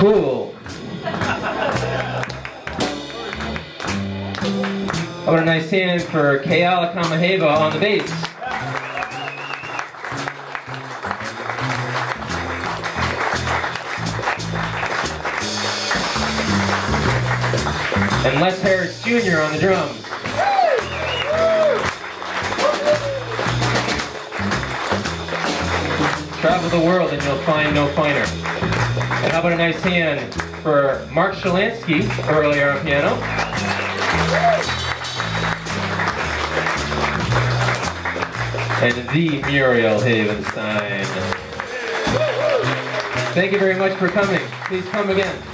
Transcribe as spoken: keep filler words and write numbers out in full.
Cool. How about a nice hand for Keala Kaumeheiwa on the bass? And Les Harris Junior on the drums. Travel the world and you'll find no finer. And how about a nice hand for Mark Shalansky earlier on piano. And the Muriel Havenstein. Thank you very much for coming. Please come again.